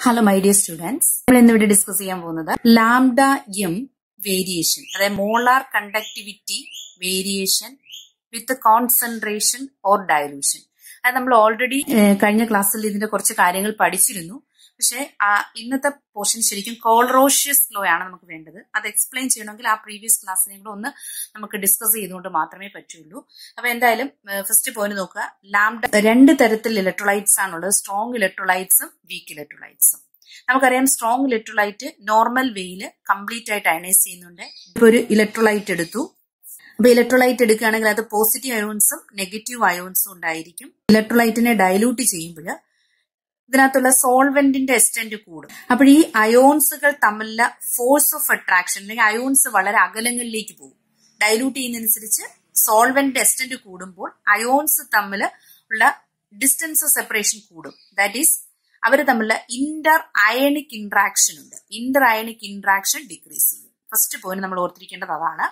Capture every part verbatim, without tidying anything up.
Hello, my dear students. We will discuss lambda m variation, that molar conductivity variation with the concentration or dilution. And we already in class പക്ഷേ ഇന്നത്തെ portion ശരിക്കും കോൾറോഷ്യസ് law ആണ് നമുക്ക് വേണ്ടത്. അത് explain ചെയ്യണമെങ്കിൽ ആ പ്രീവിയസ് ക്ലാസ്സിനെ കൂടെ ഒന്ന് നമുക്ക് ഡിസ്കസ് ചെയ്തുകൊണ്ട് മാത്രമേ പറ്റുള്ളൂ. അപ്പൊ എന്തായാലും ഫസ്റ്റ് പോയിന്റ് നോക്കുക. ലാംഡ രണ്ട് തരത്തിൽ ഇലക്ട്രോലൈറ്റ്സ് ആണുള്ളത്, സ്ട്രോങ് ഇലക്ട്രോലൈറ്റ്സും വീക്ക് ഇലക്ട്രോലൈറ്റ്സും. നമുക്കറിയാം സ്ട്രോങ് ഇലക്ട്രോലൈറ്റ് നോർമൽ വേയില് കംപ്ലീറ്റ് ആയിട്ട് അയണൈസ് ചെയ്യുന്നുണ്ട്. ഇപ്പൊ ഒരു ഇലക്ട്രോലൈറ്റ് എടുത്തു. അപ്പൊ ഇലക്ട്രോലൈറ്റ് എടുക്കുകയാണെങ്കിൽ അത് പോസിറ്റീവ് അയോൺസും നെഗറ്റീവ് അയോൺസും ഉണ്ടായിരിക്കും. ഇലക്ട്രോലൈറ്റിനെ ഡൈലൂട്ട് ചെയ്യുമ്പോൾ ഇതിനകത്തുള്ള സോൾവെന്റിന്റെ എക്സ്റ്റന്റ് കൂടും. അപ്പോൾ ഈ അയോൺസുകൾ തമ്മിലുള്ള ഫോഴ്സ് ഓഫ് അട്രാക്ഷൻ അല്ലെങ്കിൽ അയോൺസ് വളരെ അകലങ്ങളിലേക്ക് പോകും. ഡൈലൂട്ട് ചെയ്യുന്നതനുസരിച്ച് സോൾവെന്റ് എക്സ്റ്റന്റ് കൂടുമ്പോൾ അയോൺസ് തമ്മിൽ ഉള്ള ഡിസ്റ്റൻസ് സെപ്പറേഷൻ കൂടും. ദാറ്റ് ഈസ് അവർ തമ്മിലുള്ള ഇന്റർ അയണിക് ഇന്ററാക്ഷൻ ഉണ്ട്. ഇന്റർ അയണിക് ഇന്ററാക്ഷൻ ഡിക്രീസ് ചെയ്യും. ഫസ്റ്റ് പോയിന്റ് നമ്മൾ ഓർത്തിരിക്കേണ്ടത് അതാണ്.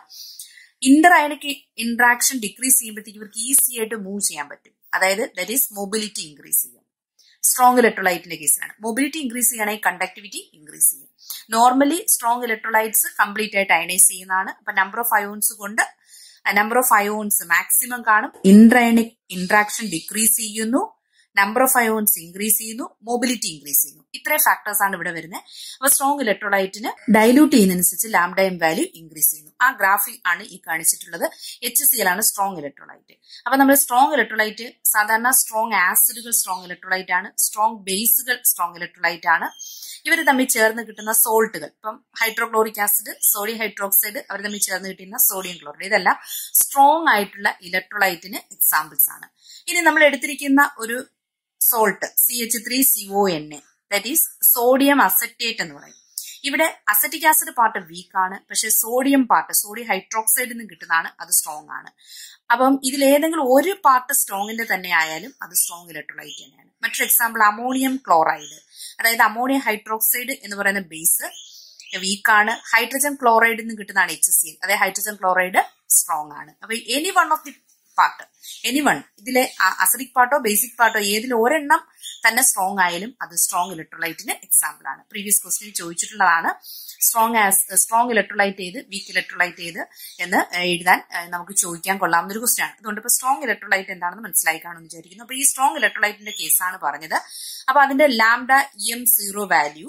ഇന്റർ അയണിക് ഇന്ററാക്ഷൻ ഡിക്രീസ് ചെയ്യുമ്പോഴത്തേക്ക് ഇവർക്ക് ഈസി ആയിട്ട് മൂവ് ചെയ്യാൻ പറ്റും. അതായത് ദാറ്റ് ഈസ് മൊബിലിറ്റി ഇൻക്രീസ് ചെയ്യും. സ്ട്രോങ് ഇലക്ട്രോലൈറ്റിന്റെ കേസിലാണ് മൊബിലിറ്റി ഇൻക്രീസ് ചെയ്യണമെങ്കിൽ കണ്ടക്ടിവിറ്റി ഇൻക്രീസ് ചെയ്യും. നോർമലി സ്ട്രോങ് ഇലക്ട്രോലൈറ്റ്സ് കംപ്ലീറ്റ് ആയിട്ട് അയണൈസ് ചെയ്യുന്നതാണ്. അപ്പൊ നമ്പർ ഓഫ് അയോൺസ് കൊണ്ട് നമ്പർ ഓഫ് അയോൺസ് മാക്സിമം കാണും. ഇന്റർഅയണിക് ഇന്ററാക്ഷൻ ഡിക്രീസ് ചെയ്യുന്നു, നമ്പർ ഓഫ് അയോൺസ് ഇൻക്രീസ് ചെയ്യുന്നു, മൊബിലിറ്റി ഇൻക്രീസ് ചെയ്യുന്നു. ഇത്രയും ഫാക്ടേഴ്സ് ആണ് ഇവിടെ വരുന്നത്. അപ്പൊ സ്ട്രോങ് ഇലക്ട്രോലൈറ്റിന് ഡൈലൂട്ട് ചെയ്യുന്നതനുസരിച്ച് ലാംഡ എം വാല്യൂ ഇൻക്രീസ് ചെയ്യുന്നു. ആ ഗ്രാഫിൽ ആണ് ഈ കാണിച്ചിട്ടുള്ളത്. എച്ച് സി എൽ ആണ് സ്ട്രോങ് ഇലക്ട്രോലൈറ്റ്. അപ്പൊ നമ്മൾ സ്ട്രോങ് ഇലക്ട്രോലൈറ്റ് സാധാരണ സ്ട്രോങ് ആസിഡുകൾ സ്ട്രോങ് ഇലക്ട്രോലൈറ്റ് ആണ്, സ്ട്രോങ് ബേസുകൾ സ്ട്രോങ് ഇലക്ട്രോലൈറ്റ് ആണ്. ഇവർ തമ്മിൽ ചേർന്ന് കിട്ടുന്ന സോൾട്ടുകൾ, ഇപ്പം ഹൈഡ്രോക്ലോറിക് ആസിഡ്, സോഡിയം ഹൈഡ്രോക്സൈഡ്, അവർ തമ്മിൽ ചേർന്ന് കിട്ടുന്ന സോഡിയം ക്ലോറൈഡ്, ഇതെല്ലാം സ്ട്രോങ് ആയിട്ടുള്ള ഇലക്ട്രോലൈറ്റിന് എക്സാമ്പിൾസ് ആണ്. ഇനി നമ്മൾ എടുത്തിരിക്കുന്ന ഒരു salt C H three C O N A, that is sodium acetate എന്ന് പറയും. ഇവിടെ അസറ്റിക് ആസിഡ് പാർട്ട് വീക്ക് ആണ്, പക്ഷെ സോഡിയം പാർട്ട് സോഡിയം ഹൈഡ്രോക്സൈഡിൽ നിന്ന് കിട്ടുന്നതാണ്, അത് സ്ട്രോങ് ആണ്. അപ്പം ഇതിലേതെങ്കിലും ഒരു പാർട്ട് സ്ട്രോങ്ങിന്റെ തന്നെ ആയാലും അത് സ്ട്രോങ് ഇലക്ട്രോലൈറ്റ് തന്നെയാണ്. മറ്റൊരു എക്സാമ്പിൾ അമോണിയം ക്ലോറൈഡ്, അതായത് അമോണിയം ഹൈഡ്രോക്സൈഡ് എന്ന് പറയുന്ന ബേസ് വീക്കാണ്. ഹൈഡ്രജൻ ക്ലോറൈഡിൽ നിന്ന് കിട്ടുന്നതാണ് എച്ച് സി എൽ, അതായത് ഹൈഡ്രജൻ ക്ലോറൈഡ് സ്ട്രോങ് ആണ്. അപ്പൊ any one of the part, any one ഇതിലെ അസിഡിക് പാർട്ടോ ബേസിക് പാർട്ടോ ഏതിൽ ഒരെണ്ണം തന്നെ സ്ട്രോങ് ആയാലും അത് സ്ട്രോങ് ഇലക്ട്രോലൈറ്റിന് എക്സാമ്പിൾ ആണ്. പ്രീവിയസ് ക്വസ്റ്റ്യൻ ചോദിച്ചിട്ടുള്ളതാണ്. സ്ട്രോങ് ആസ് സ്ട്രോങ് ഇലക്ട്രോലൈറ്റ് ഏത്, വീക്ക് ഇലക്ട്രോലൈറ്റ് ഏത് എന്ന് എഴുതാൻ നമുക്ക് ചോദിക്കാൻ കൊള്ളാവുന്ന ഒരു ക്വസ്റ്റ്യൻ ആണ്. അതുകൊണ്ട് ഇപ്പൊ സ്ട്രോങ് ഇലക്ട്രോലൈറ്റ് എന്താണെന്ന് മനസ്സിലായി കാണുമെന്ന് വിചാരിക്കുന്നു. അപ്പൊ ഈ സ്ട്രോങ് ഇലക്ട്രോലൈറ്റിന്റെ കേസാണ് പറഞ്ഞത്. അപ്പൊ അതിന്റെ lambda M zero value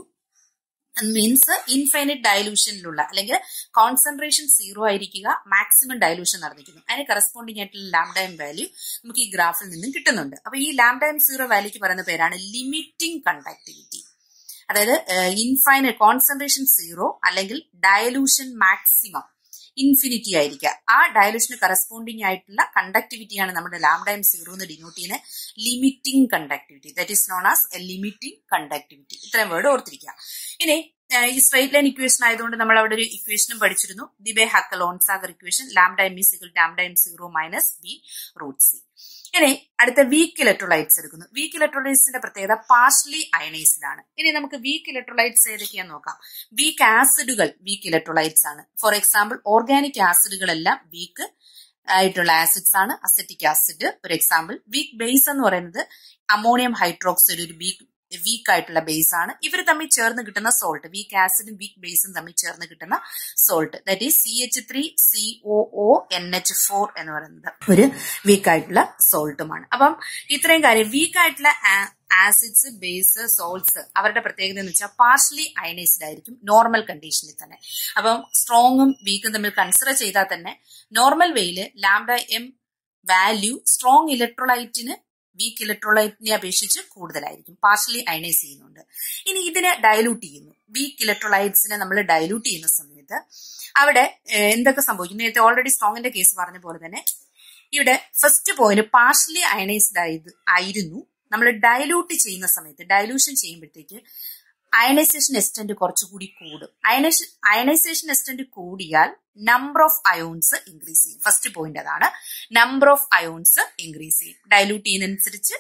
means infinite ഡയലൂഷനിലുള്ള അല്ലെങ്കിൽ കോൺസെൻട്രേഷൻ സീറോ ആയിരിക്കുക, മാക്സിമം ഡയലൂഷൻ നടന്നിരിക്കുന്നു. അതിന് കറസ്പോണ്ടിങ് ആയിട്ടുള്ള ലാംഡ എം വാല്യൂ നമുക്ക് ഈ ഗ്രാഫിൽ നിന്നും കിട്ടുന്നുണ്ട്. അപ്പൊ ഈ ലാംഡ എം സീറോ വാല്യൂക്ക് പറയുന്ന പേരാണ് ലിമിറ്റിംഗ് കണ്ടക്ടിവിറ്റി. അതായത് ഇൻഫൈനൈറ്റ് കോൺസെൻട്രേഷൻ സീറോ അല്ലെങ്കിൽ ഡയലൂഷൻ മാക്സിമം ഇൻഫിനിറ്റി ആയിരിക്കുക. ആ ഡയലൂഷന് കറസ്പോണ്ടിങ് ആയിട്ടുള്ള കണ്ടക്ടിവിറ്റിയാണ് നമ്മുടെ ലാംഡ എം സീറോ എന്ന് ഡിനോട്ട് ചെയ്യുന്ന limiting conductivity. That is known as a limiting conductivity. ഇത്രയും വേർഡ് ഓർത്തിരിക്കുക. ഇനി ഈ സ്ട്രേറ്റ് ലൈൻ ഇക്വേഷൻ ആയതുകൊണ്ട് നമ്മൾ അവിടെ ഒരു ഇക്വേഷനും പഠിച്ചിരുന്നു, Debye Huckel Onsager equation, lambda M is equal to lambda M zero minus B root C. ഇനി അടുത്ത വീക്ക് ഇലക്ട്രോലൈറ്റ്സ് എടുക്കുന്നു. വീക്ക് ഇലക്ട്രോലൈറ്റ്സിന്റെ പ്രത്യേകത പാർഷ്യലി അയണൈസ്ഡ് ആണ്. ഇനി നമുക്ക് വീക്ക് ഇലക്ട്രോലൈറ്റ്സ് ഏതൊക്കെയാന്ന് നോക്കാം. വീക്ക് ആസിഡുകൾ വീക്ക് ഇലക്ട്രോലൈറ്റ്സ് ആണ്. ഫോർ എക്സാമ്പിൾ ഓർഗാനിക് ആസിഡുകളെല്ലാം വീക്ക് ആയിട്ടുള്ള ആസിഡ്സ് ആണ്. അസറ്റിക് ആസിഡ് ഒരു എക്സാമ്പിൾ. വീക്ക് ബേസ് എന്ന് പറയുന്നത് അമോണിയം ഹൈഡ്രോക്സൈഡ് ഒരു വീക്ക് വീക്ക് ആയിട്ടുള്ള ബേസ് ആണ്. ഇവർ തമ്മിൽ ചേർന്ന് കിട്ടുന്ന സോൾട്ട്, വീക്ക് ആസിഡും വീക്ക് ബേസും തമ്മിൽ ചേർന്ന് കിട്ടുന്ന salt, that is C H three C O O N H four എന്ന് പറയുന്നത് ഒരു വീക്ക് ആയിട്ടുള്ള സോൾട്ടുമാണ്. അപ്പം ഇത്രയും കാര്യം വീക്ക് ആയിട്ടുള്ള ആസിഡ്സ്, ബേസ്, സോൾട്ട്സ് അവരുടെ പ്രത്യേകത എന്ന് വെച്ചാൽ പാർഷ്യലി അയണൈസ്ഡ് ആയിരിക്കും നോർമൽ കണ്ടീഷനിൽ തന്നെ. അപ്പം സ്ട്രോങ്ങും വീക്കും തമ്മിൽ കൺസിഡർ ചെയ്താൽ തന്നെ നോർമൽ വേയില് ലാംഡ എം വാല്യൂ സ്ട്രോങ് ഇലക്ട്രോലൈറ്റിന് വീക്ക് ഇലക്ട്രോലൈറ്റിനെ അപേക്ഷിച്ച് കൂടുതലായിരിക്കും, പാർഷ്യലി അയണൈസ് ചെയ്യുന്നുണ്ട്. ഇനി ഇതിനെ ഡയലൂട്ട് ചെയ്യുന്നു. വീക്ക് ഇലക്ട്രോലൈറ്റ്സിനെ നമ്മൾ ഡയലൂട്ട് ചെയ്യുന്ന സമയത്ത് അവിടെ എന്തൊക്കെ സംഭവിക്കും? നേരത്തെ ഓൾറെഡി സ്ട്രോങ്ങിന്റെ കേസ് പറഞ്ഞ പോലെ തന്നെ ഇവിടെ ഫസ്റ്റ് പോയിന്റ് പാർഷ്യലി അയണൈസ്ഡ് ആയത് ആയിരുന്നു. നമ്മൾ ഡയലൂട്ട് ചെയ്യുന്ന സമയത്ത് ഡയലൂഷൻ ചെയ്യുമ്പോഴത്തേക്ക് അയണൈസേഷൻ എക്സ്റ്റന്റ് കുറച്ചുകൂടി കൂടും. അയണൈസേഷൻ അയണൈസേഷൻ എക്സ്റ്റന്റ് കൂടിയാൽ നമ്പർ ഓഫ് അയോൺസ് ഇൻക്രീസ് ചെയ്യും. ഫസ്റ്റ് പോയിന്റ് അതാണ്, നമ്പർ ഓഫ് അയോൺസ് ഇൻക്രീസ് ചെയ്യും. ഡയലൂട്ട് ചെയ്യുന്നതനുസരിച്ച്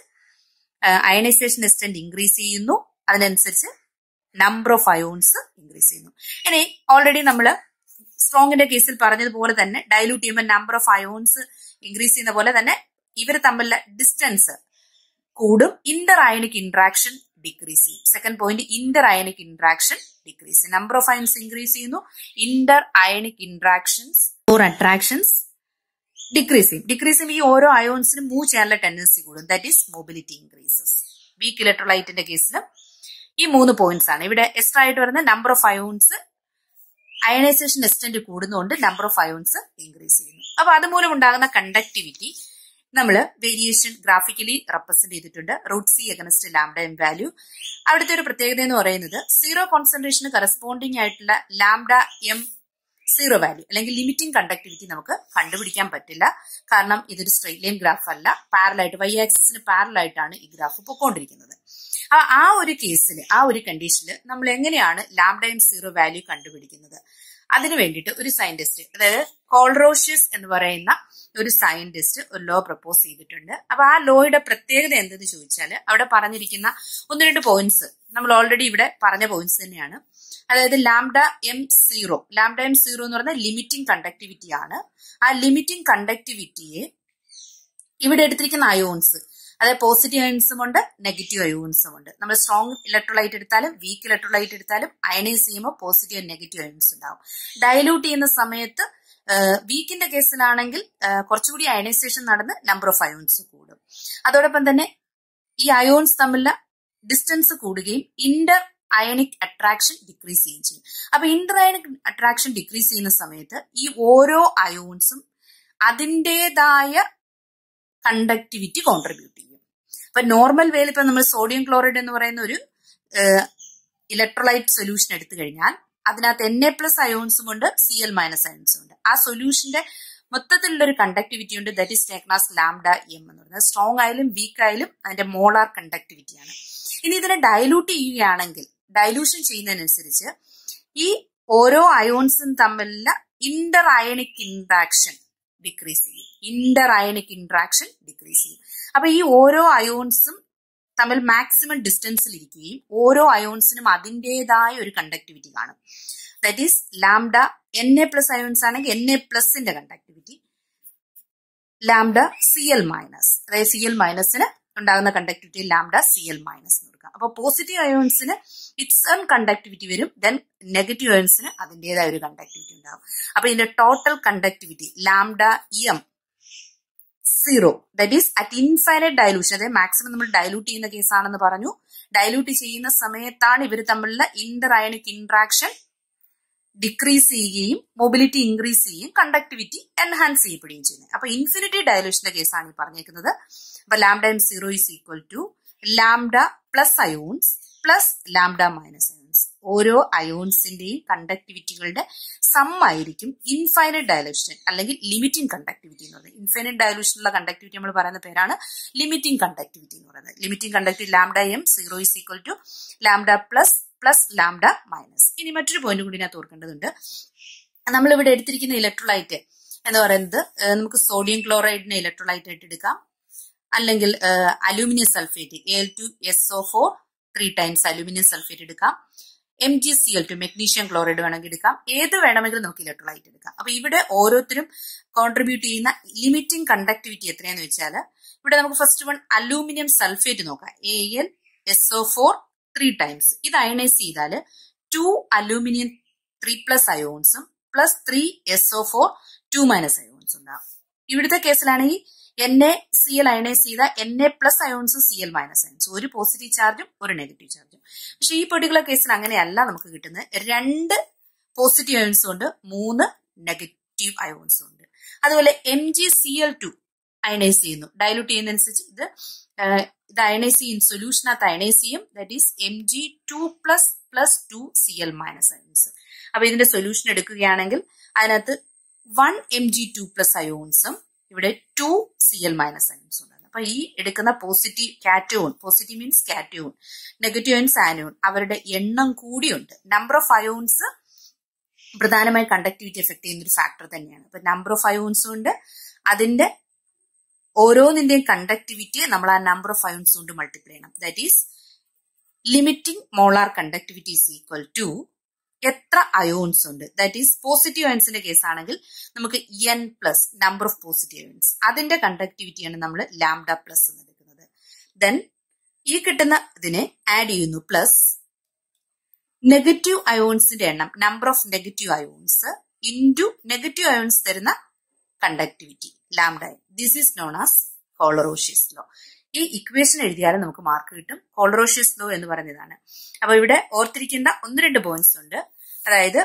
അയണൈസേഷൻ എക്സ്റ്റന്റ് ഇൻക്രീസ് ചെയ്യുന്നു, അതിനനുസരിച്ച് നമ്പർ ഓഫ് അയോൺസ് ഇൻക്രീസ് ചെയ്യുന്നു. ഇനി ഓൾറെഡി നമ്മൾ സ്ട്രോങ്ങിന്റെ കേസിൽ പറഞ്ഞതുപോലെ തന്നെ ഡയലൂട്ട് ചെയ്യുമ്പോൾ നമ്പർ ഓഫ് അയോൺസ് ഇൻക്രീസ് ചെയ്യുന്ന പോലെ തന്നെ ഇവർ തമ്മിലുള്ള ഡിസ്റ്റൻസ് കൂടും, ഇന്റർ അയണിക് ഇന്ററാക്ഷൻ ഡിക്രീസ് ചെയ്യും. Second point inter ionic interaction decrease ചെയ്യും. നമ്പർ ഓഫ് അയൺസ് ഇൻക്രീസ് ചെയ്യുന്നു, inter ionic interactions or attractions decrease ചെയ്യും. ഡിക്രീസ് ചെയ്യുമ്പോൾ ഈ ഓരോ അയോൺസിനും മൂവ് ചെയ്യാനുള്ള ടെൻഡൻസി കൂടും. That is mobility increases. Weak ഇലക്ട്രോലൈറ്റിന്റെ കേസിൽ ഈ മൂന്ന് പോയിന്റ്സ് ആണ്. ഇവിടെ എക്സ്ട്രാ ആയിട്ട് വരുന്ന number of ions ionisation extent കൂടുന്നതുകൊണ്ട് നമ്പർ ഓഫ് അയോൺസ് ഇൻക്രീസ് ചെയ്യുന്നു. അപ്പൊ അതുമൂലം ഉണ്ടാകുന്ന കണ്ടക്ടിവിറ്റി നമ്മൾ വേരിയേഷൻ ഗ്രാഫിക്കലി റെപ്രസെന്റ് ചെയ്തിട്ടുണ്ട്. Root C against lambda M value. അവിടുത്തെ ഒരു പ്രത്യേകത എന്ന് പറയുന്നത് സീറോ കോൺസെൻട്രേഷന് കറസ്പോണ്ടിങ് ആയിട്ടുള്ള ലാംഡ എം സീറോ വാല്യൂ അല്ലെങ്കിൽ ലിമിറ്റിംഗ് കണ്ടക്ടിവിറ്റി നമുക്ക് കണ്ടുപിടിക്കാൻ പറ്റില്ല. കാരണം ഇതൊരു സ്ട്രെയിറ്റ് ലൈൻ ഗ്രാഫ് അല്ല, പാരലായിട്ട് വൈ ആക്സിസിന് പാരലായിട്ടാണ് ഈ ഗ്രാഫ് പൊക്കോണ്ടിരിക്കുന്നത്. ആ ഒരു കേസിൽ ആ ഒരു കണ്ടീഷനിൽ നമ്മൾ എങ്ങനെയാണ് ലാംഡ എം സീറോ വാല്യൂ കണ്ടുപിടിക്കുന്നത്? അതിനു വേണ്ടിയിട്ട് ഒരു സയന്റിസ്റ്റ്, അതായത് കോൾറോഷ്യസ് എന്ന് പറയുന്ന ഒരു സയന്റിസ്റ്റ് ഒരു ലോ പ്രപ്പോസ് ചെയ്തിട്ടുണ്ട്. അപ്പൊ ആ ലോയുടെ പ്രത്യേകത എന്തെന്ന് ചോദിച്ചാൽ അവിടെ പറഞ്ഞിരിക്കുന്ന ഒന്ന് രണ്ട് പോയിന്റ്സ് നമ്മൾ ഓൾറെഡി ഇവിടെ പറഞ്ഞ പോയിന്റ്സ് തന്നെയാണ്. അതായത് lambda M zero lambda M zero എന്ന് പറയുന്ന ലിമിറ്റിംഗ് കണ്ടക്ടിവിറ്റി ആണ്. ആ ലിമിറ്റിംഗ് കണ്ടക്ടിവിറ്റിയെ ഇവിടെ എടുത്തിരിക്കുന്ന അയോൺസ്, അതായത് പോസിറ്റീവ് അയോൺസും ഉണ്ട്, നെഗറ്റീവ് അയോൺസും ഉണ്ട്. നമ്മൾ സ്ട്രോങ് ഇലക്ട്രോലൈറ്റ് എടുത്താലും വീക്ക് ഇലക്ട്രോലൈറ്റ് എടുത്താലും അയണൈസ് ചെയ്യുമ്പോൾ പോസിറ്റീവ് ആൻഡ് നെഗറ്റീവ് അയോൺസ് ഉണ്ടാവും. ഡയലൂട്ട് ചെയ്യുന്ന സമയത്ത് വീക്കിന്റെ കേസിലാണെങ്കിൽ കുറച്ചുകൂടി അയണൈസേഷൻ നടന്ന് നമ്പർ ഓഫ് അയോൺസ് കൂടും. അതോടൊപ്പം തന്നെ ഈ അയോൺസ് തമ്മിലുള്ള ഡിസ്റ്റൻസ് കൂടുകയും ഇന്റർ അയണിക് അട്രാക്ഷൻ ഡിക്രീസ് ചെയ്യുകയും ചെയ്യും. അപ്പൊ ഇന്റർ അയണിക് അട്രാക്ഷൻ ഡിക്രീസ് ചെയ്യുന്ന സമയത്ത് ഈ ഓരോ അയോൺസും അതിൻ്റെതായ കണ്ടക്ടിവിറ്റി കോൺട്രിബ്യൂട്ട് ചെയ്യും. അപ്പൊ നോർമൽ വേയിൽ ഇപ്പൊ നമ്മൾ സോഡിയം ക്ലോറൈഡ് എന്ന് പറയുന്ന ഒരു ഇലക്ട്രോലൈറ്റ് സൊല്യൂഷൻ എടുത്തു കഴിഞ്ഞാൽ അതിനകത്ത് എൻ എ പ്ലസ് അയോൺസും ഉണ്ട്, സി എൽ മൈനസ് അയോൺസും ഉണ്ട്. ആ സൊല്യൂഷന്റെ മൊത്തത്തിലുള്ള ഒരു കണ്ടക്ടിവിറ്റി ഉണ്ട്, that is taken as lambda M എന്ന് പറയുന്നത്. സ്ട്രോങ് ആയാലും വീക്ക് ആയാലും അതിന്റെ മോളാർ കണ്ടക്ടിവിറ്റിയാണ്. ഇനി ഇതിനെ ഡയലൂട്ട് ചെയ്യുകയാണെങ്കിൽ ഡയലൂഷൻ ചെയ്യുന്നതിനനുസരിച്ച് ഈ ഓരോ അയോൺസും തമ്മിലുള്ള ഇന്റർ അയണിക് ഇന്ററാക്ഷൻ ഡിക്രീസ് ചെയ്യും. ഇന്റർ അയണിക് ഇന്ററാക്ഷൻ ഡിക്രീസ് ചെയ്യും. അപ്പൊ ഈ ഓരോ അയോൺസും തമ്മിൽ മാക്സിമം ഡിസ്റ്റൻസിൽ ഇരിക്കുകയും ഓരോ അയോൺസിനും അതിൻ്റെതായ ഒരു കണ്ടക്ടിവിറ്റി കാണും. That is lambda N A plus ions ആണെങ്കിൽ എൻ എ പ്ലസിന്റെ conductivity, lambda C L minus, അതായത് സി എൽ മൈനസിന് ഉണ്ടാകുന്ന conductivity lambda C L minus എന്ന് കൊടുക്കാം. അപ്പൊ പോസിറ്റീവ് അയോൺസിന് ഇറ്റ്സ് ഓൺ കണ്ടക്ടിവിറ്റി വരും, ദെൻ നെഗറ്റീവ് അയോൺസിന് അതിൻ്റെതായ ഒരു കണ്ടക്ടിവിറ്റി ഉണ്ടാകും. അപ്പൊ ഇതിന്റെ total conductivity lambda M zero, that is at infinite dilution, അതായത് മാക്സിമം നമ്മൾ ഡയലൂട്ട് ചെയ്യുന്ന കേസാണെന്ന് പറഞ്ഞു. ഡയലൂട്ട് ചെയ്യുന്ന സമയത്താണ് ഇവർ തമ്മിലുള്ള ഇന്റർ അയണിക് ഇന്ററാക്ഷൻ ഡിക്രീസ് ചെയ്യുകയും മൊബിലിറ്റി ഇൻക്രീസ് ചെയ്യുകയും കണ്ടക്ടിവിറ്റി എൻഹാൻസ് ചെയ്യപ്പെടുകയും ചെയ്യുന്നത്. അപ്പൊ ഇൻഫിനിറ്റി ഡയലൂഷന്റെ കേസാണ് ഈ പറഞ്ഞേക്കുന്നത്. അപ്പൊ lambda M zero is equal to lambda plus ions plus lambda minus ions. ഓരോ അയോൺസിന്റെയും കണ്ടക്ടിവിറ്റികളുടെ സം ആയിരിക്കും ഇൻഫൈനൈറ്റ് ഡയലൂഷൻ അല്ലെങ്കിൽ ലിമിറ്റിംഗ് കണ്ടക്ടിവിറ്റി എന്ന് പറയുന്നത്. ഇൻഫൈനൈറ്റ് ഡയലൂഷനുള്ള കണ്ടക്ടിവിറ്റി നമ്മൾ പറയുന്ന പേരാണ് ലിമിറ്റിംഗ് കണ്ടക്ടിവിറ്റി എന്ന് പറയുന്നത്. Limiting conductivity lambda M zero is equal to lambda plus plus lambda minus. ഇനി മറ്റൊരു പോയിന്റ് കൂടി ഞാൻ ഓർക്കേണ്ടതുണ്ട്. നമ്മളിവിടെ എടുത്തിരിക്കുന്ന ഇലക്ട്രോലൈറ്റ് എന്ന് പറയുന്നത് നമുക്ക് സോഡിയം ക്ലോറൈഡിനെ ഇലക്ട്രോലൈറ്റ് ആയിട്ട് എടുക്കാം, അല്ലെങ്കിൽ aluminium sulphate A L two S O four three times aluminium sulphate എടുക്കാം, M G C L two magnesium chloride വേണമെങ്കിൽ എടുക്കാം, ഏത് വേണമെങ്കിലും നമുക്ക് ഇലക്ട്രോലൈറ്റ് എടുക്കാം. അപ്പൊ ഇവിടെ ഓരോരുത്തരും കോൺട്രിബ്യൂട്ട് ചെയ്യുന്ന ലിമിറ്റിംഗ് കണ്ടക്ടിവിറ്റി എത്രയാന്ന് വെച്ചാൽ ഇവിടെ നമുക്ക് ഫസ്റ്റ് വൺ അലൂമിനിയം സൾഫേറ്റ് നോക്കാം, A L S O four three times. ഇത് അയണൈസ് ചെയ്താൽ ടു അലൂമിനിയം ത്രീ പ്ലസ് അയോൺസും plus three S O four two minus അയോൺസും ഉണ്ടാകും. ഇവിടുത്തെ കേസിലാണെങ്കിൽ N A C L ionise ചെയ്ത എൻ എ പ്ലസ് അയോൺസും സി എൽ മൈനസ് അയോൺസും, ഒരു പോസിറ്റീവ് ചാർജും ഒരു നെഗറ്റീവ് ചാർജും. പക്ഷെ ഈ പെർട്ടിക്കുലർ കേസിൽ അങ്ങനെയല്ല നമുക്ക് കിട്ടുന്നത്. രണ്ട് പോസിറ്റീവ് അയോൺസും ഉണ്ട്, മൂന്ന് നെഗറ്റീവ് അയോൺസും ഉണ്ട്. അതുപോലെ M G C L two ionise ചെയ്യുന്നു, ഡയലൂട്ട് ചെയ്യുന്നതനുസരിച്ച് ഇത് ഇത് അയണൈസ് ചെയ്യും, സൊല്യൂഷനകത്ത് അയണൈസ് ചെയ്യും, that is M G two plus plus two C L minus ions. അപ്പൊ ഇതിന്റെ സൊല്യൂഷൻ എടുക്കുകയാണെങ്കിൽ അതിനകത്ത് one M G two plus അയോൺസും ഇവിടെ two C L minus ions ഉണ്ടാകും. അപ്പൊ ഈ എടുക്കുന്ന positive cation, positive means cation, negative means anion, അവരുടെ എണ്ണം കൂടിയുണ്ട്. നമ്പർ ഓഫ് അയോൺസ് പ്രധാനമായി കണ്ടക്ടിവിറ്റി എഫക്ട് ചെയ്യുന്ന ഒരു ഫാക്ടർ തന്നെയാണ്. അപ്പൊ നമ്പർ ഓഫ് അയോൺസും ഉണ്ട്, അതിന്റെ ഓരോന്നിന്റെയും കണ്ടക്ടിവിറ്റിയെ നമ്മൾ ആ നമ്പർ ഓഫ് അയോൺസ് കൊണ്ട് മൾട്ടിപ്ലൈ ചെയ്യണം. That is limiting molar conductivity is equal to എത്ര അയോൺസ് ഉണ്ട്. ദാറ്റ് ഈസ് പോസിറ്റീവ് അയോൺസിന്റെ കേസ് ആണെങ്കിൽ നമുക്ക് N plus number of positive ions, അതിന്റെ കണ്ടക്ടിവിറ്റിയാണ് നമ്മൾ ലാംഡ പ്ലസ് എന്ന് എടുക്കുന്നത്. ദെൻ ഈ കിട്ടുന്ന ഇതിനെ ആഡ് ചെയ്യുന്നു പ്ലസ് നെഗറ്റീവ് അയോൺസിന്റെ എണ്ണം, number of negative ions into negative ions തരുന്ന conductivity lambda. This is known as Kohlrausch's law. ഈ ഇക്വേഷൻ എഴുതിയാലും നമുക്ക് മാർക്ക് കിട്ടും. കോളറോഷ്യസ് ലോ എന്ന് പറയുന്നതാണ്. അപ്പൊ ഇവിടെ ഓർത്തിരിക്കേണ്ട ഒന്ന് രണ്ട് പോയിന്റ്സ് ഉണ്ട്. അതായത്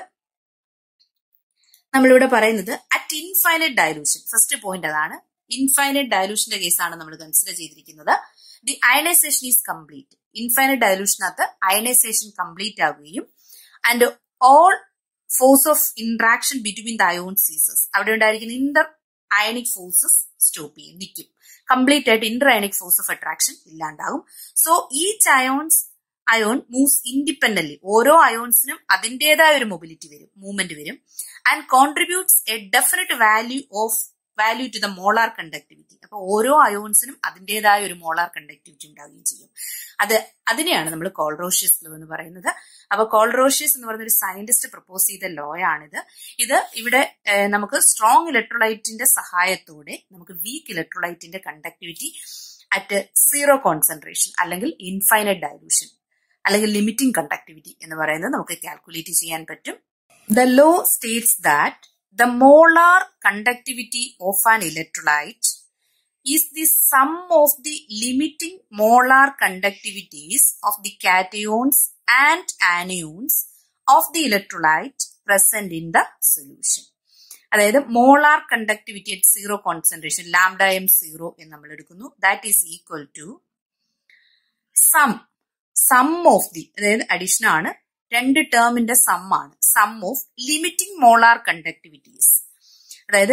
നമ്മളിവിടെ പറയുന്നത് at infinite dilution, first point അതാണ്. ഇൻഫൈനൈറ്റ് ഡയലൂഷന്റെ കേസാണ് നമ്മൾ കൺസിഡർ ചെയ്തിരിക്കുന്നത്. The ionisation is complete. Infinite ഡയലൂഷനകത്ത് അയണൈസേഷൻ കംപ്ലീറ്റ് ആകുകയും and all force of interaction between the ion ceases, അവിടെ ഉണ്ടായിരിക്കുന്ന ഇന്റർ അയണിക് ഫോഴ്സസ് സ്റ്റോപ്പ് ചെയ്യും, നിൽക്കും. കംപ്ലീറ്റ് ആയിട്ട് inter ionic force of attraction ഇല്ലാണ്ടാകും. So each ions ion moves independently. ഓരോ അയോൺസിനും അതിൻ്റെതായ ഒരു മൊബിലിറ്റി വരും, മൂവ്മെന്റ് വരും. And contributes a definite value of value to the molar conductivity. അപ്പൊ ഓരോ അയോൺസിനും അതിൻ്റെതായ ഒരു മോളാർ കണ്ടക്ടിവിറ്റി ഉണ്ടാവുകയും ചെയ്യും. അത് അതിനെയാണ് നമ്മൾ കോൾറോഷ്യസ് ലോ എന്ന് പറയുന്നത്. അപ്പൊ കോൾറോഷ്യസ് എന്ന് പറയുന്ന ഒരു സയന്റിസ്റ്റ് പ്രപ്പോസ് ചെയ്ത ലോ ആണിത്. ഇത് ഇവിടെ നമുക്ക് സ്ട്രോങ് ഇലക്ട്രോലൈറ്റിന്റെ സഹായത്തോടെ നമുക്ക് വീക്ക് ഇലക്ട്രോലൈറ്റിന്റെ കണ്ടക്ടിവിറ്റി അറ്റ് സീറോ കോൺസെൻട്രേഷൻ അല്ലെങ്കിൽ ഇൻഫൈനൈറ്റ് ഡയലൂഷൻ അല്ലെങ്കിൽ ലിമിറ്റിംഗ് കണ്ടക്ടിവിറ്റി എന്ന് പറയുന്നത് നമുക്ക് കാൽക്കുലേറ്റ് ചെയ്യാൻ പറ്റും. The law states that the molar conductivity of an electrolyte is the sum of the limiting molar conductivities of the cations and anions of the electrolyte present in the solution. അതായത് molar conductivity at zero concentration lambda M zero എന്ന് നമ്മൾ എടുക്കുന്നു. That is equal to sum sum of the, അതായത് addition ആണ്, രണ്ട് ടേമിന്റെ sum ആണ്, sum of limiting molar conductivities. അതായത്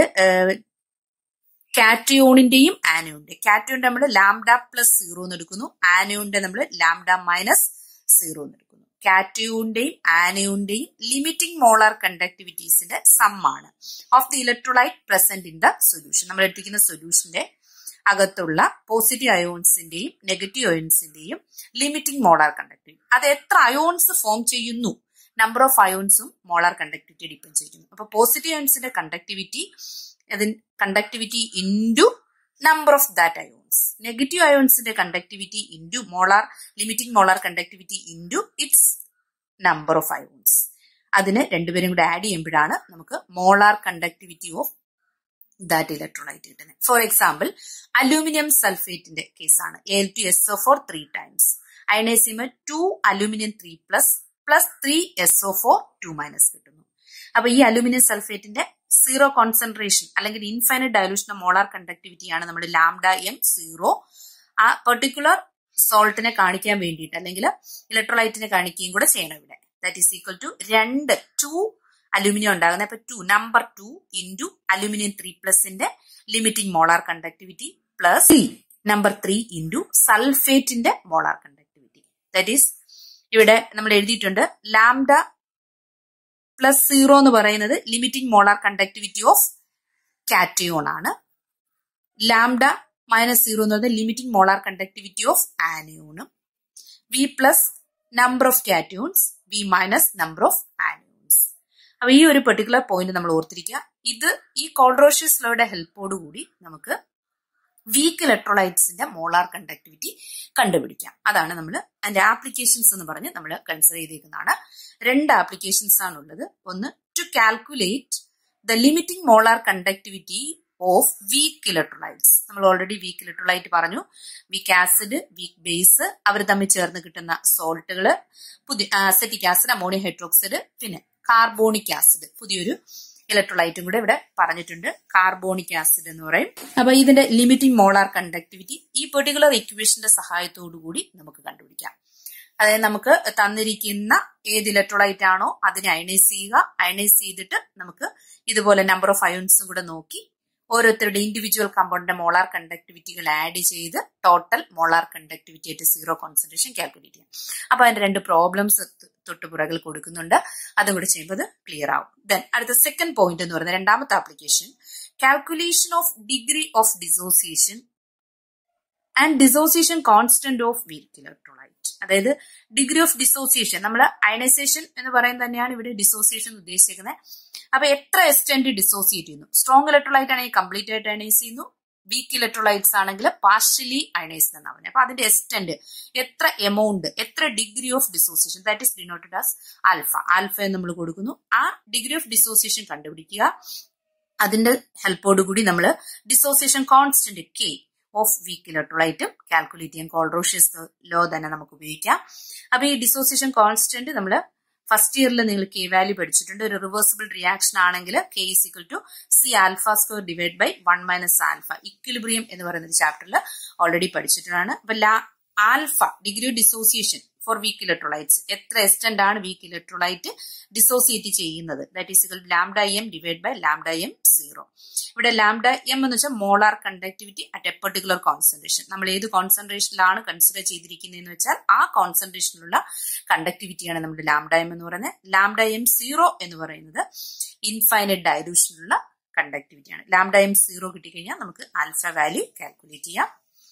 കാറ്റയോണിന്റെയും ആനയോണിന്റെ, കാറ്റയോണിന്റെ നമ്മൾ ലാംഡ പ്ലസ് സീറോ എന്ന് എടുക്കുന്നു, ആനയോണിന്റെ നമ്മൾ ലാംഡ മൈനസ് സീറോ എന്ന് എടുക്കുന്നു. കാറ്റയോണിന്റെയും ആനയോണിന്റെയും ലിമിറ്റിംഗ് മോളാർ കണ്ടക്ടിവിറ്റീസിന്റെ സം ആണ് of the electrolyte present in the solution. നമ്മൾ എടുത്തിരിക്കുന്ന സൊല്യൂഷന്റെ അകത്തുള്ള പോസിറ്റീവ് അയോൺസിന്റെയും നെഗറ്റീവ് അയോൺസിന്റെയും ലിമിറ്റിംഗ് മോളാർ കണ്ടക്ടിവിറ്റി. അത് എത്ര അയോൺസ് ഫോം ചെയ്യുന്നു, നമ്പർ ഓഫ് അയോൺസും മോളാർ കണ്ടക്ടിവിറ്റി ഡിപ്പെൻഡ് ചെയ്യുന്നു. അപ്പൊ പോസിറ്റീവ് അയോൺസിന്റെ conductivity conductivity into number of that ions, negative അയോൺസിന്റെ conductivity into molar limiting molar conductivity into its number of ions. അതിന് രണ്ടുപേരും കൂടെ ആഡ് ചെയ്യുമ്പോഴാണ് നമുക്ക് molar conductivity of that electrolyte കിട്ടുന്നത്. ഫോർ എക്സാമ്പിൾ അലൂമിനിയം സൾഫേറ്റിന്റെ കേസാണ്. A L two S O four three times, അയണൈസിമ two aluminium three plus plus three S O four two minus കിട്ടുന്നു. അപ്പൊ ഈ അലൂമിനിയം സൾഫേറ്റിന്റെ സീറോ കോൺസെൻട്രേഷൻ അല്ലെങ്കിൽ ഇൻഫൈനൈറ്റ് ഡയലൂഷൻ മോളാർ കണ്ടക്ടിവിറ്റിയാണ് നമ്മൾ ലാംഡ എം സീറോ. ആ പെർട്ടിക്കുലർ സോൾട്ടിനെ കാണിക്കാൻ വേണ്ടിയിട്ട് അല്ലെങ്കിൽ ഇലക്ട്രോലൈറ്റിനെ കാണിക്കുകയും കൂടെ ചെയ്യണം ഇവിടെ. ദാറ്റ് ഈസ് ഈക്വൽ ടു രണ്ട് ടു അലൂമിനിയം ഉണ്ടാകുന്നത്. അപ്പൊ two number two into aluminium three പ്ലസിന്റെ limiting molar conductivity plus three number three into സൾഫേറ്റിന്റെ മോളാർ കണ്ടക്ടിവിറ്റി. ദാറ്റ് ഈസ് ഇവിടെ നമ്മൾ എഴുതിയിട്ടുണ്ട് ലാംഡ പ്ലസ് സീറോ എന്ന് പറയുന്നത് limiting molar conductivity of cation ആണ്. ലാംഡ മൈനസ് സീറോ എന്ന് പറയുന്നത് ലിമിറ്റിംഗ് മോളാർ കണ്ടക്ടിവിറ്റി ഓഫ് ആനയോണും. V plus number of cations, V minus number of anions. അപ്പൊ ഈ ഒരു പെർട്ടിക്കുലർ പോയിന്റ് നമ്മൾ ഓർത്തിരിക്കുക. ഇത് ഈ കോൾറോഷ്യസ് ലോയുടെ ഹെൽപ്പോടുകൂടി നമുക്ക് വീക്ക് ഇലക്ട്രോലൈറ്റ്സിന്റെ മോളാർ കണ്ടക്ടിവിറ്റി കണ്ടുപിടിക്കാം. അതാണ് നമ്മൾ അതിന്റെ ആപ്ലിക്കേഷൻസ് എന്ന് പറഞ്ഞ് നമ്മൾ കൺസിഡർ ചെയ്തേക്കുന്നതാണ്. രണ്ട് ആപ്ലിക്കേഷൻസ് ആണുള്ളത്. ഒന്ന് to calculate the limiting molar conductivity of weak electrolytes. നമ്മൾ ഓൾറെഡി വീക്ക് ഇലക്ട്രോലൈറ്റ് പറഞ്ഞു. വീക്ക് ആസിഡ്, വീക്ക് ബേസ്, അവർ തമ്മിൽ ചേർന്ന് കിട്ടുന്ന സോൾട്ടുകൾ, പുതിയ അസറ്റിക് ആസിഡ്, അമോണിയം ഹൈഡ്രോക്സൈഡ്, പിന്നെ കാർബോണിക് ആസിഡ്, പുതിയൊരു ഇലക്ട്രോലൈറ്റും കൂടെ ഇവിടെ പറഞ്ഞിട്ടുണ്ട്, കാർബോണിക് ആസിഡ് എന്ന് പറയും. അപ്പൊ ഇതിന്റെ ലിമിറ്റിംഗ് മോളാർ കണ്ടക്ടിവിറ്റി ഈ പെർട്ടിക്കുലർ ഇക്വേഷന്റെ സഹായത്തോടു കൂടി നമുക്ക് കണ്ടുപിടിക്കാം. അതായത് നമുക്ക് തന്നിരിക്കുന്ന ഏത് ഇലക്ട്രോലൈറ്റ് ആണോ അതിനെ അയണൈസ് ചെയ്യുക. അയണൈസ് ചെയ്തിട്ട് നമുക്ക് ഇതുപോലെ നമ്പർ ഓഫ് അയോൺസും കൂടെ നോക്കി ഓരോരുത്തരുടെ ഇൻഡിവിജ്വൽ കമ്പൗണ്ടിന്റെ മോളാർ കണ്ടക്ടിവിറ്റികൾ ആഡ് ചെയ്ത് ടോട്ടൽ മോളാർ കണ്ടക്ടിവിറ്റി ആയിട്ട് സീറോ കോൺസെൻട്രേഷൻ കാൽക്കുലേറ്റ് ചെയ്യാം. അപ്പൊ അതിന്റെ രണ്ട് പ്രോബ്ലംസ് തൊട്ട് പുറകിൽ കൊടുക്കുന്നുണ്ട്. അതും കൂടെ ചെയ്യുമ്പോൾ ക്ലിയർ ആവും. ദെൻ അടുത്ത സെക്കൻഡ് പോയിന്റ് എന്ന് പറയുന്നത് രണ്ടാമത്തെ application, calculation of degree of dissociation and dissociation constant of weak electrolyte. അതായത് ഡിഗ്രി ഓഫ് ഡിസോസിയേഷൻ, നമ്മൾ അയണൈസേഷൻ എന്ന് പറയുന്നത് തന്നെയാണ് ഇവിടെ ഡിസോസിയേഷൻ ഉദ്ദേശിക്കുന്നത്. അപ്പൊ എത്ര എക്സ്റ്റെന്റ് ഡിസോസിയേറ്റ് ചെയ്യുന്നു. സ്ട്രോങ് ഇലക്ട്രോലൈറ്റ് ആണെങ്കിൽ കംപ്ലീറ്റ് ആയിട്ട് അയണൈസ് ചെയ്യുന്നു. വീക്ക് ഇലക്ട്രോലൈറ്റ്സ് ആണെങ്കിൽ പാർഷ്യലി അയണൈസ്ഡ് എന്നാണ് പറഞ്ഞത്. അപ്പൊ അതിന്റെ എക്സ്റ്റെന്റ് എത്ര എമൗണ്ട്, എത്ര degree of dissociation, that is denoted as alpha. Alpha എന്ന് നമ്മൾ കൊടുക്കുന്നു. ആ ഡിഗ്രി ഓഫ് ഡിസോസിയേഷൻ കണ്ടുപിടിക്കുക. അതിന്റെ ഹെൽപ്പോട് കൂടി നമ്മൾ dissociation constant K of weak ഇലക്ട്രോലൈറ്റും കാൽക്കുലേറ്റ് ചെയ്യാൻ കോൾറോഷ്യസ് ലോ തന്നെ നമുക്ക് ഉപയോഗിക്കാം. അപ്പൊ ഈ ഡിസോസിയേഷൻ കോൺസ്റ്റന്റ് നമ്മൾ ഫസ്റ്റ് ഇയറിൽ നിങ്ങൾ കെ വാല്യൂ പഠിച്ചിട്ടുണ്ട്. ഒരു റിവേഴ്സിബിൾ റിയാക്ഷൻ ആണെങ്കിൽ K is equal to C alpha square divide by one minus alpha. Equilibrium എന്ന് പറയുന്ന ഒരു ചാപ്റ്ററിൽ ഓൾറെഡി പഠിച്ചിട്ടാണ്. അപ്പൊ alpha degree dissociation for weak electrolytes, എത്ര എക്സ്റ്റെന്റ് ആണ് വീക്ക് ഇലക്ട്രോലൈറ്റ് ഡിസോസിയേറ്റ് ചെയ്യുന്നത്, that is equal lambda M divide by lambda M zero. ഇവിടെ ലാംഡ എം എന്ന് വെച്ചാൽ molar conductivity at a particular concentration. നമ്മൾ ഏത് കോൺസെൻട്രേഷനിലാണ് കൺസിഡർ ചെയ്തിരിക്കുന്നതെന്ന് വെച്ചാൽ ആ കോൺസെൻട്രേഷനിലുള്ള കണ്ടക്ടിവിറ്റിയാണ് നമ്മുടെ ലാംഡ എം എന്ന് പറയുന്നത്. ലാംഡ എം സീറോ എന്ന് പറയുന്നത് ഇൻഫൈനൈറ്റ് ഡയലൂഷനിലുള്ള കണ്ടക്ടിവിറ്റിയാണ്. ലാംഡ എം സീറോ കിട്ടിക്കഴിഞ്ഞാൽ നമുക്ക് ആൽഫ വാല്യൂ കാൽക്കുലേറ്റ് ചെയ്യാം.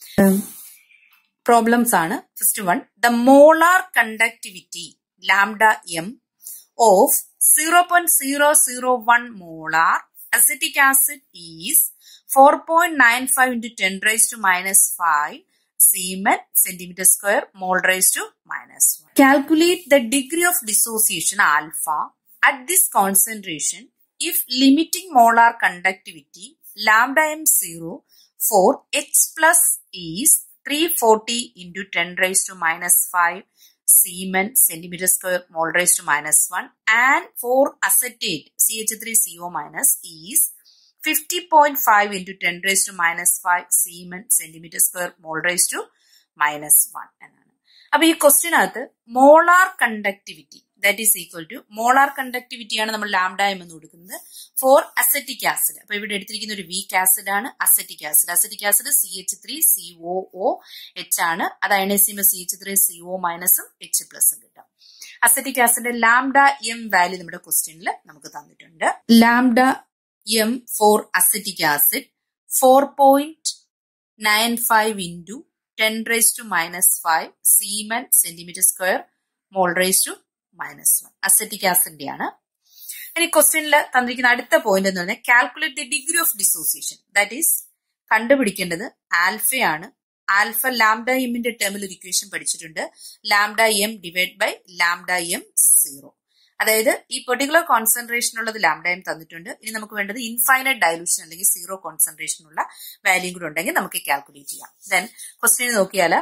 പ്രോബ്ലംസ് ആണ്. First one, the molar conductivity lambda M of zero point zero zero one molar acetic acid is four point nine five into ten raised to minus five Siemens centimeter square mole raised to minus one. Calculate the degree of dissociation alpha at this concentration if limiting molar conductivity lambda m zero for H plus is three forty into ten raised to minus five Siemens centimeter square mole raised to minus one, and for acetate C H three C O minus is fifty point five into ten raised to minus five Siemens centimeter square mole raised to minus one എന്നാണ്. അപ്പൊ ഈ ക്വസ്റ്റ്യനകത്ത് molar conductivity that is equal to molar conductivity ആണ് നമ്മൾ lambda M എന്ന് കൊടുക്കുന്നത് four acetic acid. അപ്പൊ ഇവിടെ എടുത്തിരിക്കുന്ന ഒരു വീക്ക് ആസിഡ് ആണ് acetic acid. Acetic acid C H three C O O H ആണ്. അത് ionise C H three C O മൈനസും എച്ച് പ്ലസും കിട്ടും. അസറ്റിക് ആസിഡിന്റെ ലാംഡ എം വാല്യൂ നമ്മുടെ ക്വസ്റ്റ്യനിൽ നമുക്ക് തന്നിട്ടുണ്ട്. Lambda M for acetic acid four point nine five into ten raise to minus five siemens centimetre square mole raise to minus one. Acetic ആസിഡിന്റെ ആണ്. ഇനി ക്വസ്റ്റ്യനിൽ തന്നിരിക്കുന്ന അടുത്ത പോയിന്റ് എന്ന് പറഞ്ഞാൽ calculate the degree of dissociation. That is കണ്ടുപിടിക്കേണ്ടത് ആൽഫയാണ്. ആൽഫ ലാംഡ എമ്മിന്റെ ടേമിൽ ഒരു ഇക്വേഷൻ പഠിച്ചിട്ടുണ്ട്. Lambda M divide by lambda M zero. അതായത് ഈ പെർട്ടിക്കുലർ കോൺസെൻട്രേഷൻ ഉള്ളത് ലാംഡ എം തന്നിട്ടുണ്ട്. ഇനി നമുക്ക് വേണ്ടത് ഇൻഫൈനൈറ്റ് ഡയലൂഷൻ അല്ലെങ്കിൽ സീറോ കോൺസെൻട്രേഷൻ ഉള്ള വാല്യൂ കൂടെ ഉണ്ടെങ്കിൽ നമുക്ക് കാൽക്കുലേറ്റ് ചെയ്യാം. ദെൻ ക്വസ്റ്റ്യൻ നോക്കിയാൽ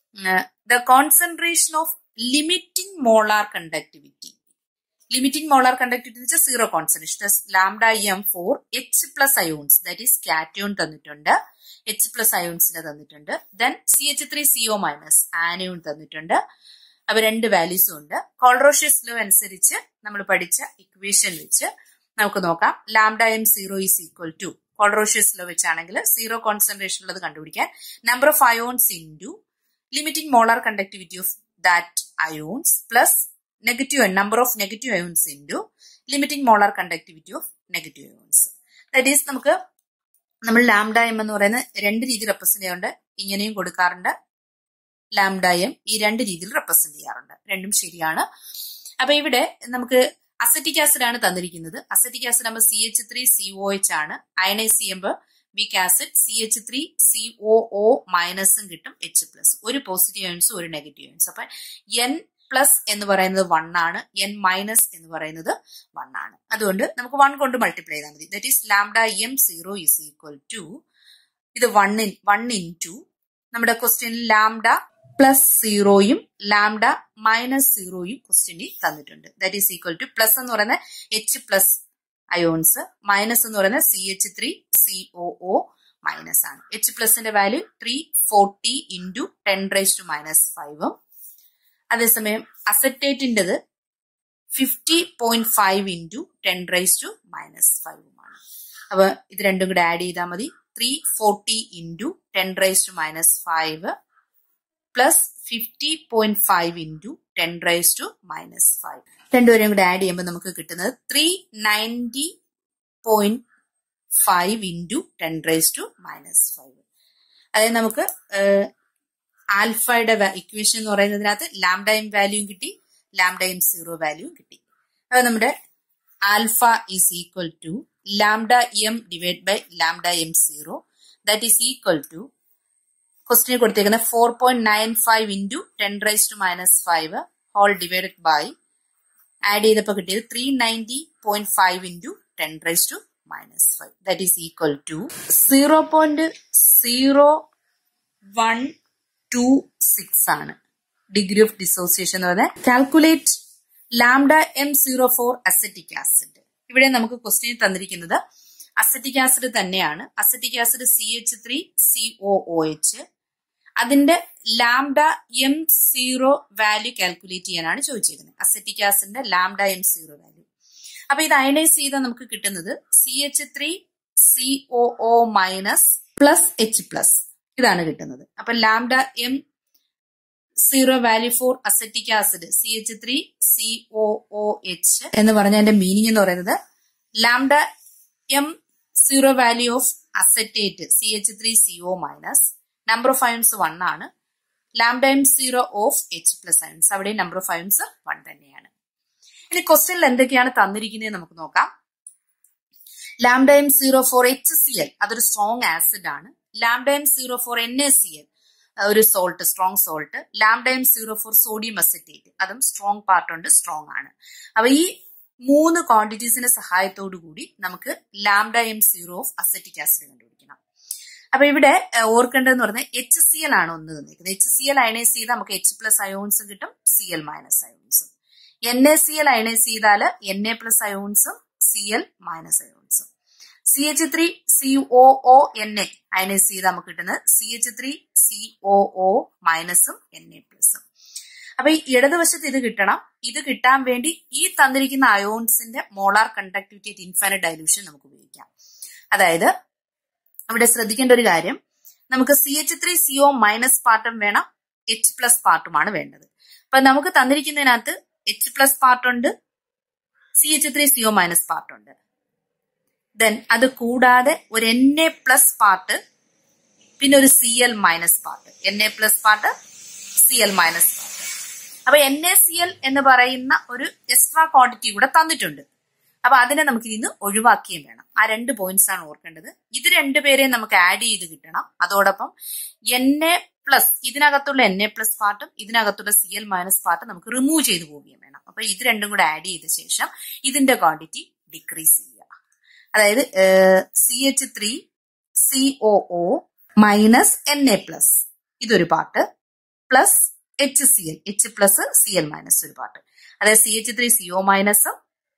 the concentration of limiting molar conductivity. Limiting molar conductivity എന്ന് വെച്ചാൽ zero concentration lambda M for H plus ions that is cation തന്നിട്ടുണ്ട്. എച്ച് പ്ലസ് അയോൺസിനെ തന്നിട്ടുണ്ട്. Then C H three C O minus anion തന്നിട്ടുണ്ട്. അവ രണ്ട് വാല്യൂസും ഉണ്ട്. കോൾറോഷ്യസ് ലോ അനുസരിച്ച് നമ്മൾ പഠിച്ച ഇക്വേഷൻ വെച്ച് നമുക്ക് നോക്കാം. Lambda M zero is equal to Kohlrausch's law വെച്ചാണെങ്കിൽ സീറോ കോൺസെൻട്രേഷൻ ഉള്ളത് കണ്ടുപിടിക്കാൻ number of ions into limiting molar conductivity of that ions plus negative number of negative ions into limiting molar conductivity of negative ions. That is നമുക്ക് നമ്മൾ lambda M എന്ന് പറയുന്ന രണ്ട് രീതിയിൽ represent ചെയ്യാറുണ്ട്. ഇങ്ങനെയും കൊടുക്കാറുണ്ട്. ലാംഡ എം ഈ രണ്ട് രീതിയിൽ റെപ്രസെന്റ് ചെയ്യാറുണ്ട്. രണ്ടും ശരിയാണ്. അപ്പൊ ഇവിടെ നമുക്ക് അസറ്റിക് ആസിഡ് ആണ് തന്നിരിക്കുന്നത്. അസറ്റിക് ആസിഡ് ആകുമ്പോൾ C H three C O H ആണ്. അയണൈസ് ചെയ്യുമ്പോൾ weak acid C H three C O O മൈനസും കിട്ടും എച്ച് പ്ലസ്. ഒരു പോസിറ്റീവ് അയോൺസും ഒരു നെഗറ്റീവ് അയോൺസ്. അപ്പൊ എൻ പ്ലസ് എന്ന് പറയുന്നത് വൺ ആണ്. എൻ മൈനസ് എന്ന് പറയുന്നത് വൺ ആണ്. അതുകൊണ്ട് നമുക്ക് വൺ കൊണ്ട് മൾട്ടിപ്ലൈ ചെയ്താൽ മതി. That is lambda M zero is equal to ഇത് one in one in two നമ്മുടെ ക്വസ്റ്റ്യനിൽ ലാംഡ പ്ലസ് സീറോയും ലാംഡ മൈനസ് സീറോയും ക്വസ്റ്റ്യനിൽ തന്നിട്ടുണ്ട്. That is equal to plus എന്ന് പറയുന്ന എച്ച് പ്ലസ് അയോൺസ് മൈനസ് എന്ന് പറയുന്നത് C H three C O O minus ആണ്. എച്ച് പ്ലസിന്റെ value three forty into ten raise to minus ഫൈവും അതേസമയം അസറ്റേറ്റിൻ്റെത് fifty point five into ten raise to minus ഫൈവുമാണ്. അപ്പൊ ഇത് രണ്ടും കൂടെ ആഡ് ചെയ്താൽ മതി. Three forty into ten raise to minus five plus fifty point five into ten raise to minus five രണ്ടുപേരെയും കൂടെ ആഡ് ചെയ്യുമ്പോൾ നമുക്ക് കിട്ടുന്നത് three ninety point five into ten raise to minus five. അതായത് നമുക്ക് ആൽഫയുടെ ഇക്വേഷൻ എന്ന് പറയുന്നതിനകത്ത് ലാംഡ എം വാല്യൂയും കിട്ടി, ലാംഡ എം സീറോ വാല്യൂയും കിട്ടി. അത് നമ്മുടെ alpha is equal to lambda M divide by lambda M zero. That is equal to ക്വസ്റ്റിന് കൊടുത്തേക്കുന്ന four point nine five into ten raise to minus five whole divided by add ചെയ്തപ്പോൾ കിട്ടിയത് three ninety point five into ten raise to minus five that is equal to zero point zero one two six ആണ് degree of dissociation എന്ന് പറയുന്നത്. Calculate lambda M zero for acetic acid. ഇവിടെ നമുക്ക് question തന്നിരിക്കുന്നത് acetic acid തന്നെയാണ്. Acetic acid C H three C O O H. അതിന്റെ lambda M zero value calculate ചെയ്യാനാണ് ചോദിച്ചിരിക്കുന്നത്. അസറ്റിക് ആസിഡിന്റെ ലാംഡ എം സീറോ വാല്യൂ. അപ്പൊ ഇത് അയണൈസ് ചെയ്താൽ നമുക്ക് കിട്ടുന്നത് C H three C O O minus plus H plus ഇതാണ് കിട്ടുന്നത്. അപ്പൊ lambda M zero value for acetic acid C H three C O O H എന്ന് പറഞ്ഞതിന്റെ മീനിങ് എന്ന് പറയുന്നത് lambda M zero value of acetate C H three C O minus number of ions one ആണ്. Lambda M zero of H plus ions അവിടെ number of ions one തന്നെയാണ്. ഇനി ക്വസ്റ്റ്യനിൽ എന്തൊക്കെയാണ് തന്നിരിക്കുന്നത് നമുക്ക് നോക്കാം. Lambda M zero for H C L അതൊരു സ്ട്രോങ് ആസിഡ് ആണ്. Lambda M zero for N A C L ഒരു salt strong salt. Lambda M zero for sodium acetate അതും സ്ട്രോങ് പാർട്ട് ഉണ്ട്, സ്ട്രോങ് ആണ്. അപ്പൊ ഈ മൂന്ന് ക്വാണ്ടിറ്റീസിന്റെ സഹായത്തോടു കൂടി നമുക്ക് lambda M zero of acetic acid കണ്ടുപിടിക്കണം. അപ്പൊ ഇവിടെ ഓർക്കേണ്ടതെന്ന് പറഞ്ഞാൽ എച്ച് സി എൽ ആണ് ഒന്ന് തന്നിരിക്കുന്നത്. എച്ച് സി എൽ അയണൈസ് ചെയ്താൽ നമുക്ക് എച്ച് പ്ലസ് അയോൺസും കിട്ടും, സി എൽ മൈനസ് അയോൺസും. N A C L ionise ചെയ്താൽ എൻ എ പ്ലസ് അയോൺസും സി എൽ മൈനസ് അയോൺസും. C H three C O O N A ionise ചെയ്താൽ നമുക്ക് കിട്ടുന്നത് C H three C O O മൈനസും എൻ എ പ്ലസും. അപ്പൊ ഈ ഇടതുവശത്ത് ഇത് കിട്ടണം. ഇത് കിട്ടാൻ വേണ്ടി ഈ തന്നിരിക്കുന്ന അയോൺസിന്റെ molar conductivity at infinite dilution നമുക്ക് ഉപയോഗിക്കാം. അതായത് ഇവിടെ ശ്രദ്ധിക്കേണ്ട ഒരു കാര്യം, നമുക്ക് C H three C O minus പാർട്ടും വേണം, എച്ച് പ്ലസ് പാർട്ടുമാണ് വേണ്ടത്. അപ്പൊ നമുക്ക് തന്നിരിക്കുന്നതിനകത്ത് എച്ച് പ്ലസ് പാർട്ടുണ്ട്, C H three C O minus പാർട്ടുണ്ട്. ദെൻ അത് കൂടാതെ ഒരു എൻ എ പ്ലസ് പാർട്ട്, പിന്നെ ഒരു C L minus part. N A plus part, C L minus part. അപ്പൊ എൻ എ സി എൽ എന്ന് പറയുന്ന ഒരു എക്സ്ട്രാ ക്വാണ്ടിറ്റി കൂടെ തന്നിട്ടുണ്ട്. അപ്പൊ അതിനെ നമുക്ക് ഇതിന് ഒഴിവാക്കുകയും വേണം. ആ രണ്ട് പോയിന്റ്സ് ആണ് ഓർക്കേണ്ടത്. ഇത് രണ്ടുപേരെയും നമുക്ക് ആഡ് ചെയ്ത് കിട്ടണം. അതോടൊപ്പം എൻ എ പ്ലസ് ഇതിനകത്തുള്ള എൻ എ പ്ലസ് പാർട്ടും ഇതിനകത്തുള്ള സി എൽ മൈനസ് പാർട്ടും നമുക്ക് റിമൂവ് ചെയ്ത് പോവുകയും വേണം. അപ്പൊ ഇത് രണ്ടും കൂടെ ആഡ് ചെയ്ത ശേഷം ഇതിന്റെ ക്വാണ്ടിറ്റി ഡിക്രീസ് ചെയ്യുക. അതായത് C H three C O O minus N A plus ഇതൊരു part plus H C L H plus C L minus ഒരു പാർട്ട്. അതായത് C H three C O മൈനസും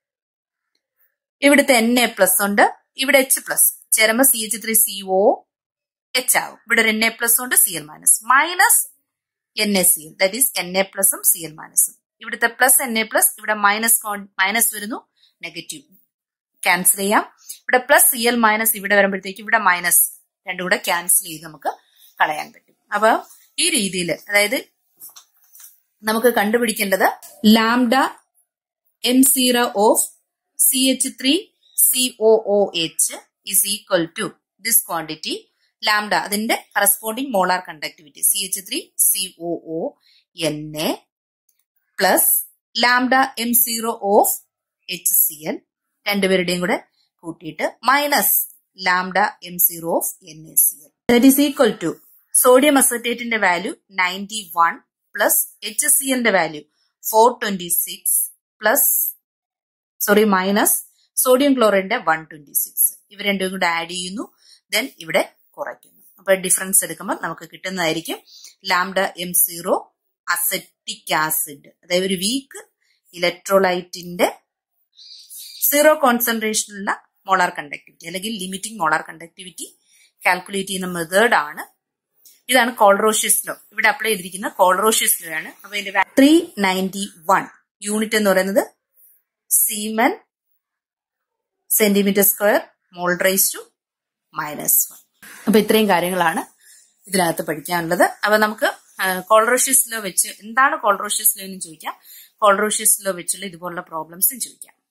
ഇവിടുത്തെ എൻ എ പ്ലസ് ഉണ്ട്, ഇവിടെ H plus ചേരുമ്പോൾ C H three C O H ആവും. ഇവിടെ ഒരു എൻ എ പ്ലസ് ഉണ്ട്, C L minus minus N A C L that is N A പ്ലസും സി എൽ മൈനസും. ഇവിടുത്തെ പ്ലസ് എൻ എ പ്ലസ് ഇവിടെ മൈനസ് മൈനസ് വരുന്നു, നെഗറ്റീവ് ക്യാൻസൽ ചെയ്യാം. ഇവിടെ പ്ലസ് സി എൽ മൈനസ് ഇവിടെ വരുമ്പോഴത്തേക്ക് ഇവിടെ മൈനസ് രണ്ടും കൂടെ ക്യാൻസൽ ചെയ്ത് നമുക്ക് കളയാൻ പറ്റും. അപ്പൊ ഈ രീതിയിൽ അതായത് നമുക്ക് കണ്ടുപിടിക്കേണ്ടത് lambda M zero of C H three C O O H is equal to this quantity lambda അതിന്റെ corresponding molar conductivity C H three C O O N A plus lambda M zero of H C L രണ്ടുപേരുടെയും കൂടെ കൂട്ടിയിട്ട് minus lambda M zero of N A C L that is equal to sodium അസറ്റേറ്റിന്റെ value ninety one plus H C എല്ലിന്റെ value four twenty six plus sorry minus sodium ക്ലോറൈഡിന്റെ one twenty six ഇവ രണ്ടും കൂടെ add ചെയ്യുന്നു, then ഇവിടെ കുറയ്ക്കുന്നു. അപ്പൊ ഡിഫറൻസ് എടുക്കുമ്പോൾ നമുക്ക് കിട്ടുന്നതായിരിക്കും lambda M zero acetic acid, അതായത് ഒരു വീക്ക് ഇലക്ട്രോലൈറ്റിന്റെ സീറോ കോൺസെൻട്രേഷനുള്ള മോളാർ കണ്ടക്ടിവിറ്റി അല്ലെങ്കിൽ ലിമിറ്റിംഗ് മോളാർ കണ്ടക്ടിവിറ്റി കാൽക്കുലേറ്റ് ചെയ്യുന്ന മെത്തേഡ് ആണ്. ഇതാണ് കോൾറോഷ്യസ് ലോ. ഇവിടെ അപ്ലൈ ചെയ്തിരിക്കുന്ന കോൾറോഷ്യസ് ലോ ആണ്. അപ്പൊ ഇതിന്റെ ത്രീ നയൻറ്റി വൺ യൂണിറ്റ് എന്ന് പറയുന്നത് siemens centimetre square mole raise to minus one. അപ്പൊ ഇത്രയും കാര്യങ്ങളാണ് ഇതിനകത്ത് പഠിക്കാനുള്ളത്. അപ്പൊ നമുക്ക് കോൾറോഷ്യസ് ലോ വെച്ച് എന്താണ് കോൾറോഷ്യസ് ലോ എന്ന് ചോദിക്കാം, കോൾറോഷ്യസ് ലോ വെച്ചുള്ള ഇതുപോലുള്ള പ്രോബ്ലംസും ചോദിക്കാം.